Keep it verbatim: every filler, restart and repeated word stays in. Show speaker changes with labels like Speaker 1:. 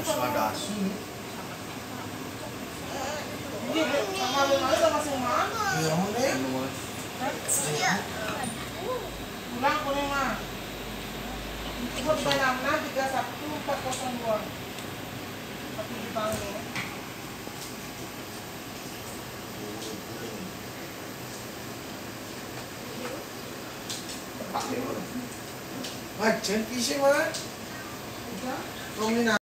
Speaker 1: Seladas.
Speaker 2: Ini sama lu aja masih mana?
Speaker 1: Iya, mau deh.
Speaker 2: Pulang kuning mah. Ibu tiga enam enam tiga satu empat nol dua. Tapi dipanggil.
Speaker 1: Pakai mana? Macam kisah mana?
Speaker 2: Ya.
Speaker 1: Kau ni nak?